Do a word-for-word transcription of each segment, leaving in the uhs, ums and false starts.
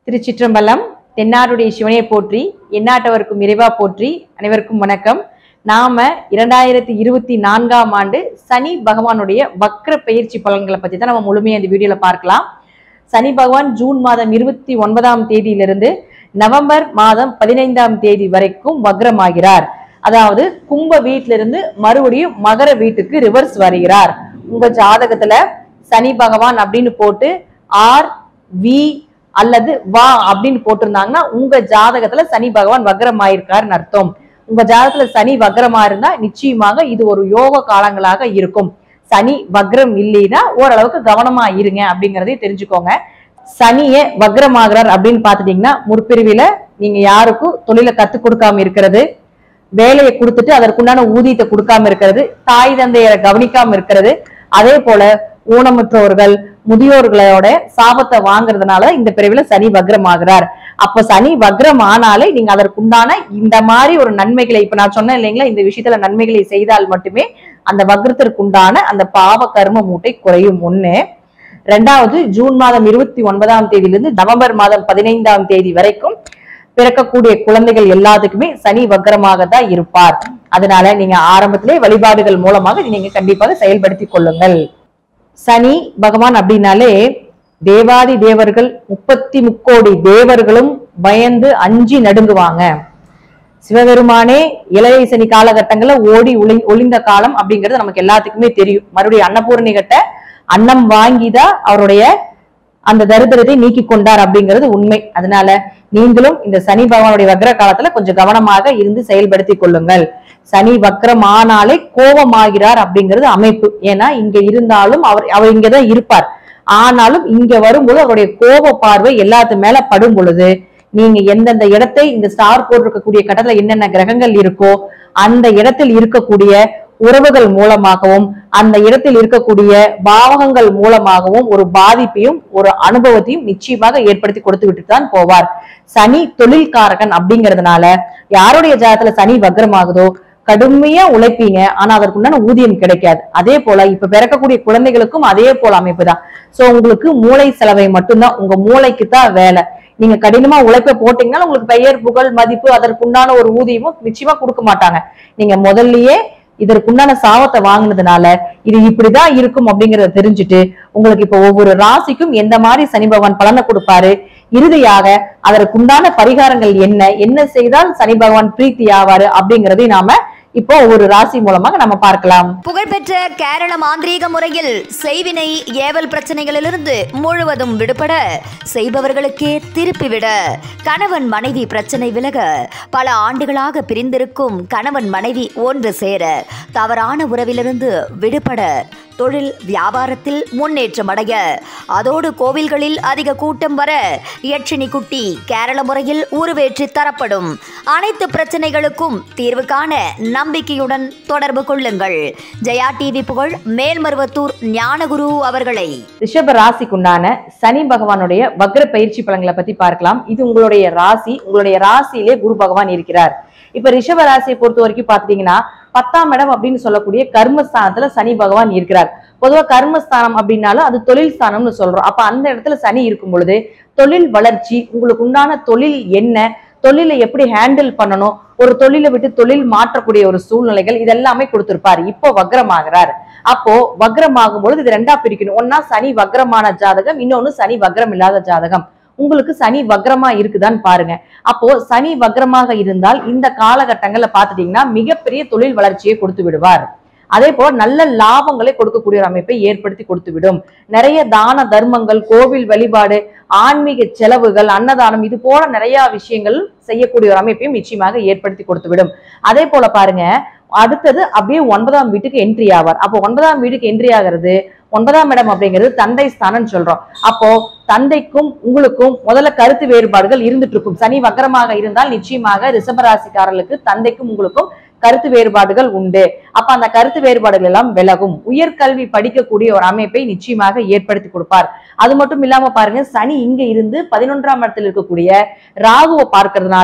திருச்சிற்றம்பலம். தென்னாடுடைய சிவனையை போற்றி, எந்நாட்டவருக்கும் இறைவா போற்றி. அனைவருக்கும் வணக்கம். நாம இரண்டாயிரத்தி இருபத்தி நான்காம் ஆண்டு சனி பகவானுடைய வக்ர பயிற்சி பலன்களை பத்தி தான் நம்ம முழுமையா இந்த வீடியோல பார்க்கலாம். சனி பகவான் ஜூன் மாதம் இருபத்தி ஒன்பதாம் தேதியிலிருந்து நவம்பர் மாதம் பதினைந்தாம் தேதி வரைக்கும் வக்ரமாகிறார். அதாவது கும்ப வீட்டிலிருந்து மறுபடியும் மகர வீட்டுக்கு ரிவர்ஸ் வருகிறார். உங்க ஜாதகத்துல சனி பகவான் அப்படின்னு போட்டு ஆர் வி அல்லது வா அப்படின்னு போட்டிருந்தாங்கன்னா உங்க ஜாதகத்துல சனி பகவான் வக்ரமாயிருக்காருன்னு அர்த்தம். உங்க ஜாதகத்துல சனி வக்ரமா இருந்தா நிச்சயமாக இது ஒரு யோக காலங்களாக இருக்கும். சனி வக்ரம் இல்லைன்னா ஓரளவுக்கு கவனமா இருங்க அப்படிங்கறதை தெரிஞ்சுக்கோங்க. சனியே வக்ரமாகிறார் அப்படின்னு பாத்துட்டீங்கன்னா முற்பிரிவில நீங்க யாருக்கும் தொழிலை கத்து கொடுக்காம இருக்கிறது, வேலையை கொடுத்துட்டு அதற்குண்டான ஊதியத்தை கொடுக்காம இருக்கிறது, தாய் தந்தையரை கவனிக்காம இருக்கிறது, அதே போல ஊனமுற்றோர்கள் முதியோர்களோட சாபத்தை வாங்குறதுனால இந்த பிரிவுல சனி வக்ரமாகிறார். அப்ப சனி வக்ரம் ஆனாலே நீங்க அதற்குண்டான இந்த மாதிரி ஒரு நன்மைகளை இப்ப நான் சொன்னேன் இல்லைங்களா, இந்த விஷயத்துல நன்மைகளை செய்தால் மட்டுமே அந்த வக்ரத்திற்குண்டான அந்த பாவ கர்ம மூட்டை குறையும். ஒண்ணு. ரெண்டாவது, ஜூன் மாதம் இருபத்தி ஒன்பதாம் தேதியிலிருந்து நவம்பர் மாதம் பதினைந்தாம் தேதி வரைக்கும் பிறக்கக்கூடிய குழந்தைகள் எல்லாத்துக்குமே சனி வக்ரமாக தான் இருப்பார். அதனால நீங்க ஆரம்பத்திலே வழிபாடுகள் மூலமாக நீங்க கண்டிப்பாக செயல்படுத்தி கொள்ளுங்கள். சனி பகவான் அப்படின்னாலே தேவாதி தேவர்கள் முப்பத்தி முக்கோடி தேவர்களும் பயந்து அஞ்சி நடுங்குவாங்க. சிவபெருமானே இளைய சனி காலகட்டங்கள்ல ஓடி ஒளி ஒளிந்த காலம் அப்படிங்கிறது நமக்கு எல்லாத்துக்குமே தெரியும். மறுபடியும் அன்னபூரணி கிட்ட அன்னம் வாங்கிதான் அவருடைய அந்த தரித்திரத்தை நீக்கி கொண்டார் அப்படிங்கிறது உண்மை. அதனால நீங்களும் இந்த சனி பகவானுடைய வக்ர காலத்துல கொஞ்சம் கவனமாக இருந்து செயல்படுத்தி கொள்ளுங்கள். சனி வக்ரம் ஆனாலே கோபமாகிறார் அப்படிங்கிறது அமைப்பு. ஏன்னா இங்க இருந்தாலும் அவர் அவர் இங்கதான் இருப்பார். ஆனாலும் இங்க வரும்போது அவருடைய கோப பார்வை எல்லாத்து மேல படும் பொழுது நீங்க எந்தெந்த இடத்தை இந்த ஸ்டார் போட்டிருக்கக்கூடிய கட்டத்துல என்னென்ன கிரகங்கள் இருக்கோ அந்த இடத்தில் இருக்கக்கூடிய உறவுகள் மூலமாகவும் அந்த இடத்தில் இருக்கக்கூடிய பாவகங்கள் மூலமாகவும் ஒரு பாதிப்பையும் ஒரு அனுபவத்தையும் நிச்சயமாக ஏற்படுத்தி கொடுத்து விட்டு தான் போவார். சனி தொழில்காரகன் அப்படிங்கிறதுனால யாருடைய ஜாதகத்துல சனி வக்ரமாகுதோ கடுமையா உழைப்பீங்க, ஆனா அதற்குண்டான ஊதியம் கிடைக்காது. அதே போல இப்ப பிறக்கக்கூடிய குழந்தைகளுக்கும் அதே போல அமைப்பு தான். சோ உங்களுக்கு மூளை செலவை மட்டும்தான், உங்க மூளைக்கு தான் வேலை. நீங்க கடினமா உழைப்ப போட்டீங்கன்னா உங்களுக்கு பெயர் புகழ் மதிப்பு அதற்குண்டான ஒரு ஊதியமும் நிச்சயமா கொடுக்க மாட்டாங்க. நீங்க முதல்லயே இதற்குண்டான சாபத்தை வாங்கினதுனால இது இப்படிதான் இருக்கும் அப்படிங்கறத தெரிஞ்சுட்டு உங்களுக்கு இப்ப ஒவ்வொரு ராசிக்கும் எந்த மாதிரி சனி பகவான் பலனை கொடுப்பாரு, இறுதியாக அதற்குண்டான பரிகாரங்கள் என்ன என்ன செய்தால் சனி பகவான் பிரீத்தி ஆவாரு அப்படிங்கறதை நாம இப்போ ஒவ்வொரு ராசி மூலமாக நம்ம பார்க்கலாம். புகழ்பெற்ற கேரள மாந்திரீக முறையில் செய்வினை ஏவல் பிரச்சனைகளிலிருந்து முழுவதும் விடுபட, செய்பவர்களுக்கே திருப்பிவிட, கணவன் மனைவி பிரச்சனை விலக, பல ஆண்டுகளாக பிரிந்திருக்கும் கணவன் மனைவி ஒன்று சேர, தவறான உறவிலிருந்து விடுபட, தொழில் வியாபாரத்தில் முன்னேற்றம் அடைய, அதோடு கோவில்களில் அதிக கூட்டம் வர, யட்சினி குட்டி கேரள முறையில் உருவேற்றி தரப்படும். அனைத்து பிரச்சனைகளுக்கும் தீர்வு காண நம்பிக்கையுடன் தொடர்பு கொள்ளுங்கள். ஜெயா டிவி புகழ் மேல்மருவத்தூர் ஞானகுரு அவர்களை. ரிஷப ராசிக்குண்டான சனி பகவானுடைய வக்ர பயிற்சி பலன்களை பத்தி பார்க்கலாம். இது உங்களுடைய ராசி. உங்களுடைய ராசியிலே குரு பகவான் இருக்கிறார். இப்ப ரிஷப ராசியை பொறுத்த வரைக்கும் பாத்தீங்கன்னா பத்தாம் இடம் அப்படின்னு சொல்லக்கூடிய கர்மஸ்தானத்துல சனி பகவான் இருக்கிறார். பொதுவா கர்மஸ்தானம் அப்படின்னாலும் அது தொழில் ஸ்தானம்னு சொல்றோம். அப்ப அந்த இடத்துல சனி இருக்கும் பொழுது தொழில் வளர்ச்சி, உங்களுக்கு உண்டான தொழில் என்ன, தொழிலை எப்படி ஹேண்டில் பண்ணணும், ஒரு தொழிலை விட்டு தொழில் மாற்றக்கூடிய ஒரு சூழ்நிலைகள் இதெல்லாமே கொடுத்திருப்பாரு. இப்போ வக்ரமாகிறார். அப்போ வக்ரமாகும் பொழுது இது ரெண்டா பிரிக்கணும். ஒன்னா சனி வக்ரமான ஜாதகம், இன்னொன்னு சனி வக்ரம் இல்லாத ஜாதகம். உங்களுக்கு சனி வக்ரமா இருக்குதான்னு பாருங்க. அப்போ சனி வக்ரமாக இருந்தால் இந்த காலகட்டங்கள்ல பாத்துட்டீங்கன்னா மிகப்பெரிய தொழில் வளர்ச்சியை கொடுத்து விடுவார். அதே போல நல்ல லாபங்களை கொடுக்கக்கூடிய ஒரு அமைப்பை ஏற்படுத்தி கொடுத்து விடும். நிறைய தான தர்மங்கள், கோவில் வழிபாடு, ஆன்மீக செலவுகள், அன்னதானம், இது போல நிறைய விஷயங்கள் செய்யக்கூடிய ஒரு அமைப்பையும் நிச்சயமாக ஏற்படுத்தி கொடுத்து விடும். அதே போல பாருங்க, அடுத்தது அப்படியே ஒன்பதாம் வீட்டுக்கு என்ட்ரி ஆவார். அப்போ ஒன்பதாம் வீட்டுக்கு என்ட்ரி ஆகிறது, ஒன்பதாம் இடம் அப்படிங்கிறது தந்தை ஸ்தானம் சொல்றோம். அப்போ தந்தைக்கும் உங்களுக்கும் முதல்ல கருத்து வேறுபாடுகள் இருந்துட்டு இருக்கும். சனி வக்ரமாக இருந்தால் நிச்சயமாக ரிஷபராசிக்காரர்களுக்கு தந்தைக்கும் உங்களுக்கும் கருத்து வேறுபாடுகள் உண்டு. அப்ப அந்த கருத்து வேறுபாடுகள் எல்லாம் விலகும். உயர்கல்வி படிக்கக்கூடிய ஒரு அமைப்பை நிச்சயமாக ஏற்படுத்தி கொடுப்பார். அது மட்டும் இல்லாம பாருங்க, சனி இங்க இருந்து பதினொன்றாம் இடத்தில் இருக்கக்கூடிய ராகுவை பார்க்கறதுனால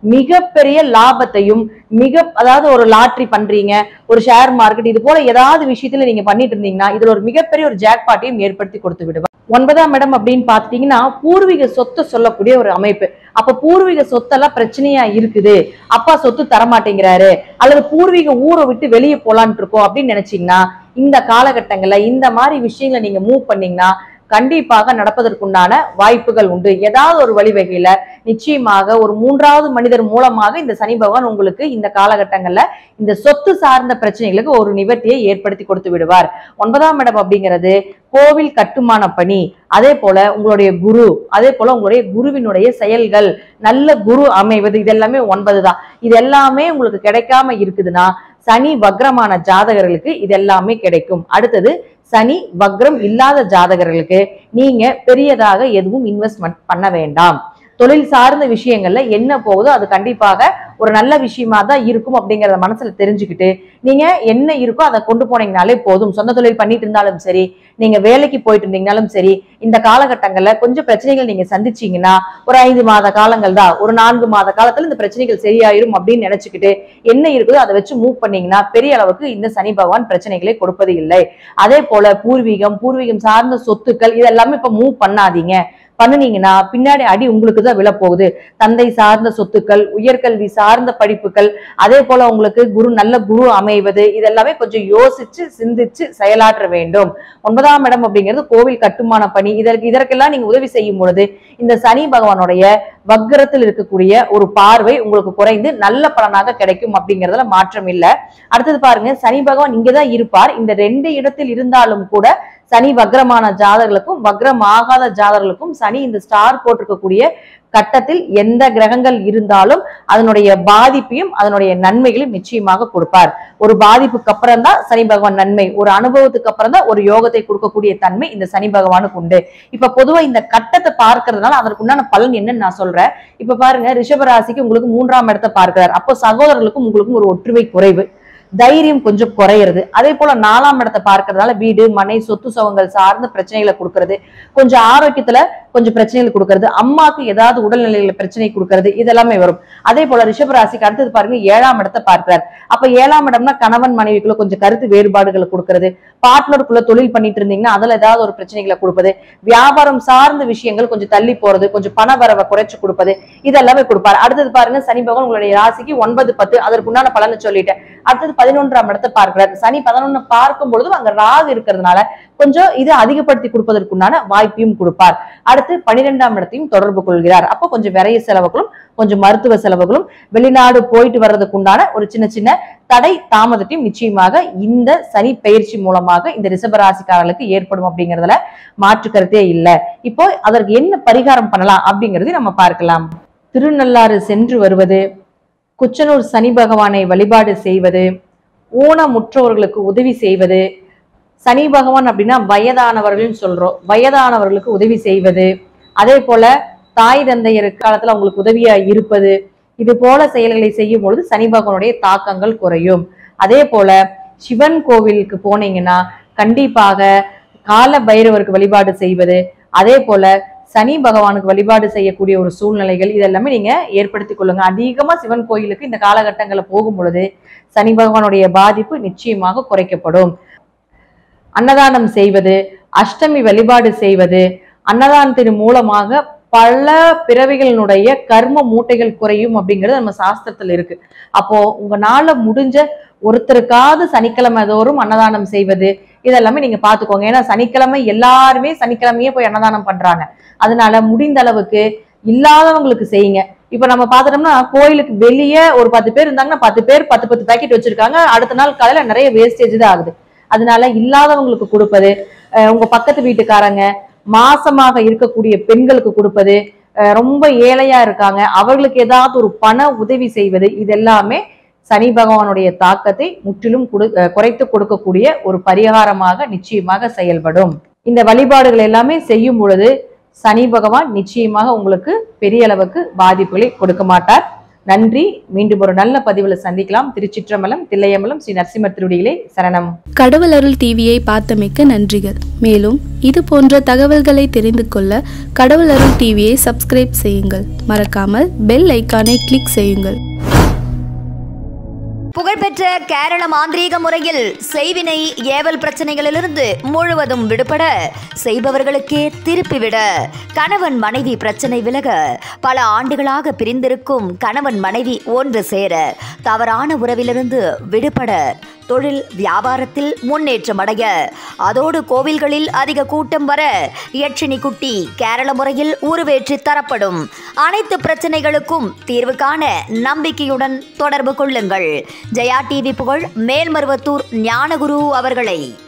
மிகப்பெரிய லாபத்தையும் மிக அதாவது ஒரு லாட்ரி பண்றீங்க, ஒரு ஷேர் மார்க்கெட் இது போல ஏதாவது விஷயத்துல நீங்க பண்ணிட்டு இருந்தீங்கன்னா இதுல ஒரு மிகப்பெரிய ஒரு ஜாக்பாட்டையும் ஏற்படுத்தி கொடுத்து விடுவார். ஒன்பதாம் இடம் அப்படின்னு பாத்தீங்கன்னா பூர்வீக சொத்தை சொல்லக்கூடிய ஒரு அமைப்பு. அப்ப பூர்வீக சொத்தெல்லாம் பிரச்சனையா இருக்குது, அப்பா சொத்து தரமாட்டேங்கிறாரு அல்லது பூர்வீக ஊரை விட்டு வெளியே போலான் இருக்கோம் அப்படின்னு நினைச்சீங்கன்னா இந்த காலகட்டங்கள்ல இந்த மாதிரி விஷயங்களை நீங்க மூவ் பண்ணீங்கன்னா கண்டிப்பாக நடப்பதற்குண்டான வாய்ப்புகள் உண்டு. ஏதாவது ஒரு வழிவகையில நிச்சயமாக ஒரு மூன்றாவது மனிதர் மூலமாக இந்த சனி பகவான் உங்களுக்கு இந்த காலகட்டங்கள்ல இந்த சொத்து சார்ந்த பிரச்சனைகளுக்கு ஒரு நிவர்த்தியை ஏற்படுத்தி கொடுத்து விடுவார். ஒன்பதாம் இடம் அப்படிங்கிறது கோவில் கட்டுமான பணி, அதே போல உங்களுடைய குரு, அதே போல உங்களுடைய குருவினுடைய செயல்கள், நல்ல குரு அமைவது, இதெல்லாமே ஒன்பது தான். இது எல்லாமே உங்களுக்கு கிடைக்காம இருக்குதுன்னா சனி வக்ரமான ஜாதகர்களுக்கு இது எல்லாமே கிடைக்கும். அடுத்தது சனி வக்ரம் இல்லாத ஜாதகர்களுக்கு நீங்க பெரியதாக எதுவும் இன்வெஸ்ட்மெண்ட் பண்ண வேண்டாம். தொழில் சார்ந்த விஷயங்கள்ல என்ன போகுதோ அது கண்டிப்பாக ஒரு நல்ல விஷயமா தான் இருக்கும் அப்படிங்கறத மனசுல தெரிஞ்சுக்கிட்டு நீங்க என்ன இருக்கோ அதை கொண்டு போனீங்கனாலே போதும். சொந்த தொழில் பண்ணிட்டு இருந்தாலும் சரி, நீங்க வேலைக்கு போயிட்டு இருந்தீங்கனாலும் சரி, இந்த காலகட்டங்கள்ல கொஞ்சம் பிரச்சனைகள் நீங்க சந்திச்சீங்கன்னா ஒரு ஐந்து மாத காலங்கள் தான், ஒரு நான்கு மாத காலத்துல இந்த பிரச்சனைகள் சரியாயிரும் அப்படின்னு நினைச்சுக்கிட்டு என்ன இருக்குதோ அதை வச்சு மூவ் பண்ணீங்கன்னா பெரிய அளவுக்கு இந்த சனி பகவான் பிரச்சனைகளை கொடுப்பது இல்லை. அதே போல பூர்வீகம், பூர்வீகம் சார்ந்த சொத்துக்கள் இதெல்லாமே இப்ப மூவ் பண்ணாதீங்க. பண்ணுனீங்கன்னா பின்னாடி அடி உங்களுக்கு தான் விழப்போகுது. தந்தை சார்ந்த சொத்துக்கள், உயர்கல்வி சார்ந்த படிப்புகள், அதே போல உங்களுக்கு குரு நல்ல குரு அமைவது, இதெல்லாமே கொஞ்சம் யோசிச்சு சிந்திச்சு செயலாற்ற வேண்டும். ஒன்பதாம் இடம் அப்படிங்கிறது கோவில் கட்டுமான பணி, இதற்கு இதற்கெல்லாம் நீங்க உதவி செய்யும் பொழுது இந்த சனி பகவானுடைய வக்ரத்தில் இருக்கக்கூடிய ஒரு பார்வை உங்களுக்கு குறைந்து நல்ல பலனாக கிடைக்கும் அப்படிங்கிறதுல மாற்றம் இல்லை. அடுத்தது பாருங்க, சனி பகவான் இங்கதான் இருப்பார். இந்த ரெண்டு இடத்தில் இருந்தாலும் கூட சனி வக்ரமான ஜாதகர்களுக்கும் வக்ரம் ஆகாத ஜாதகர்களுக்கும் சனி இந்த ஸ்டார் போட்டிருக்கக்கூடிய கட்டத்தில் எந்த கிரகங்கள் இருந்தாலும் அதனுடைய பாதிப்பையும் அதனுடைய நன்மைகளையும் நிச்சயமாக கொடுப்பார். ஒரு பாதிப்புக்கு அப்புறம் தான் சனி பகவான் நன்மை, ஒரு அனுபவத்துக்கு அப்புறம் தான் ஒரு யோகத்தை கொடுக்கக்கூடிய தன்மை இந்த சனி பகவானுக்கு உண்டு. இப்ப பொதுவா இந்த கட்டத்தை பார்க்கறதுனால அதற்குண்டான பலன் என்னன்னு நான் சொல்றேன். இப்ப பாருங்க, ரிஷபராசிக்கு உங்களுக்கு மூன்றாம் இடத்தை பார்க்கிறார். அப்போ சகோதரர்களுக்கும் உங்களுக்கும் ஒரு ஒற்றுமை குறைவு, தைரியம் கொஞ்சம் குறையிறது. அதே போல நாலாம் இடத்தை பார்க்கறதுனால வீடு மனை சொத்து சுகங்கள் சார்ந்த பிரச்சனைகளை கொடுக்கறது, கொஞ்சம் ஆரோக்கியத்துல கொஞ்சம் பிரச்சனைகள் கொடுக்கறது, அம்மாக்கு ஏதாவது உடல்நிலையில பிரச்சனை கொடுக்கறது, இதெல்லாமே வரும். அதே போல ரிஷபராசிக்கு அடுத்தது பாருங்க ஏழாம் இடத்தை பார்க்கிறார். அப்ப ஏழாம் இடம்னா கணவன் மனைவிக்குள்ள கொஞ்சம் கருத்து வேறுபாடுகளை கொடுக்கறது, பார்ட்னருக்குள்ள தொழில் பண்ணிட்டு இருந்தீங்கன்னா அதுல ஏதாவது ஒரு பிரச்சனைகளை கொடுப்பது, வியாபாரம் சார்ந்த விஷயங்கள் கொஞ்சம் தள்ளி போறது, கொஞ்சம் பண வரவை குறைச்சு கொடுப்பது, இதெல்லாமே கொடுப்பாரு. அடுத்தது பாருங்க, சனி பகவான் உங்களுடைய ராசிக்கு ஒன்பது பத்து அதற்குண்டான பலனை சொல்லிட்டேன். அடுத்தது பதினொன்றாம் இடத்தை பார்க்கிறார். சனி பதினொன்னு பார்க்கும் பொழுதும் அங்க ராகு இருக்கிறதுனால கொஞ்சம் இது அதிகப்படுத்தி கொடுப்பதற்குண்டான வாய்ப்பையும் கொடுப்பார். அடுத்து பனிரெண்டாம் இடத்தையும் தொடர்பு கொள்கிறார். அப்போ கொஞ்சம் விரைய செலவுகளும் கொஞ்சம் மருத்துவ செலவுகளும் வெளிநாடு போயிட்டு வர்றதுக்குண்டான ஒரு சின்ன சின்ன தடை தாமதத்தையும் நிச்சயமாக இந்த சனி பயிற்சி மூலமாக இந்த ரிஷபராசிக்காரர்களுக்கு ஏற்படும் அப்படிங்கிறதுல மாற்று கருத்தே இல்லை. இப்போ அதற்கு என்ன பரிகாரம் பண்ணலாம் அப்படிங்கறதை நம்ம பார்க்கலாம். திருநள்ளாறு சென்று வருவது, குச்சனூர் சனி பகவானை வழிபாடு செய்வது, ஊனமுற்றவர்களுக்கு உதவி செய்வது, சனி பகவான் அப்படின்னா வயதானவர்கள் சொல்றோம், வயதானவர்களுக்கு உதவி செய்வது, அதே போல தாய் தந்தையர் காலத்துல அவங்களுக்கு உதவியா இருப்பது, இது போல செயல்களை செய்யும் பொழுது சனி பகவானுடைய தாக்கங்கள் குறையும். அதே போல சிவன் கோவிலுக்கு போனீங்கன்னா கண்டிப்பாக கால பைரவருக்கு வழிபாடு செய்வது, அதே போல சனி பகவானுக்கு வழிபாடு செய்யக்கூடிய ஒரு சூழ்நிலைகள் இதெல்லாமே நீங்க ஏற்படுத்திக் கொள்ளுங்க. அதிகமா சிவன் கோயிலுக்கு இந்த காலகட்டங்களை போகும் பொழுது சனி பகவானுடைய பாதிப்பு நிச்சயமாக குறைக்கப்படும். அன்னதானம் செய்வது, அஷ்டமி வழிபாடு செய்வது, அன்னதானத்தின் மூலமாக பல பிறவிகளினுடைய கர்ம மூட்டைகள் குறையும் அப்படிங்கிறது நம்ம சாஸ்திரத்துல இருக்கு. அப்போ உங்களால முடிஞ்ச ஒருத்தருக்காவது சனிக்கிழமை தோறும் அன்னதானம் செய்வது இதெல்லாமே நீங்க பாத்துக்கோங்க. ஏன்னா சனிக்கிழமை எல்லாருமே சனிக்கிழமையே போய் அன்னதானம் பண்றாங்க. அதனால முடிந்த அளவுக்கு இல்லாதவங்களுக்கு செய்யுங்க. இப்ப நம்ம பாத்துட்டோம்னா கோயிலுக்கு வெளியே ஒரு பத்து பேர் இருந்தாங்கன்னா பத்து பேர் பத்து பத்து பேக்கெட் வச்சிருக்காங்க, அடுத்த நாள் காலையில நிறைய வேஸ்டேஜ் தான் ஆகுது. அதனால இல்லாதவங்களுக்கு கொடுப்பது, உங்க பக்கத்து வீட்டுக்காரங்க, மாசமாக இருக்கக்கூடிய பெண்களுக்கு கொடுப்பது, ரொம்ப ஏழையா இருக்காங்க அவர்களுக்கு ஏதாவது ஒரு பண உதவி செய்வது, இது எல்லாமே சனி பகவானுடைய தாக்கத்தை முற்றிலும் குறைத்து கொடுக்கக்கூடிய ஒரு பரிகாரமாக நிச்சயமாக செயல்படும். இந்த வழிபாடுகள் எல்லாமே செய்யும் பொழுது சனி பகவான் நிச்சயமாக உங்களுக்கு பெரிய அளவுக்கு பாதிப்புகளை கொடுக்க மாட்டார். நன்றி. மீண்டும் ஒரு நல்ல பதிவுல சந்திக்கலாம். திருச்சிற்றம்பலம், தில்லையம்பலம், ஸ்ரீ நரசிம்மர் திருவடிகளே சரணம். கடவுள் அருள் டிவியை பார்த்தமைக்க நன்றிகள். மேலும் இது போன்ற தகவல்களை தெரிந்து கொள்ள கடவுள் அருள் டிவியை சப்ஸ்கிரைப் செய்யுங்கள். மறக்காமல் பெல் ஐக்கானை கிளிக் செய்யுங்கள். புகழ்பெற்ற கேரள மாந்திரீக முறையில் செய்வினை ஏவல் பிரச்சனைகளிலிருந்து முழுவதும் விடுபட, செய்பவர்களுக்கே திருப்பிவிட, கணவன் மனைவி பிரச்சனை விலக, பல ஆண்டுகளாக பிரிந்திருக்கும் கணவன் மனைவி ஒன்று சேர, தவறான உறவிலிருந்து விடுபட, தொழில் வியாபாரத்தில் முன்னேற்றம் அடைய, அதோடு கோவில்களில் அதிக கூட்டம் வர, யட்சினி குட்டி கேரள முறையில் உருவேற்றி தரப்படும். அனைத்து பிரச்சனைகளுக்கும் தீர்வு காண நம்பிக்கையுடன் தொடர்பு கொள்ளுங்கள். ஜெயா டிவி புகழ் மேல்மருவத்தூர் ஞானகுரு அவர்களை.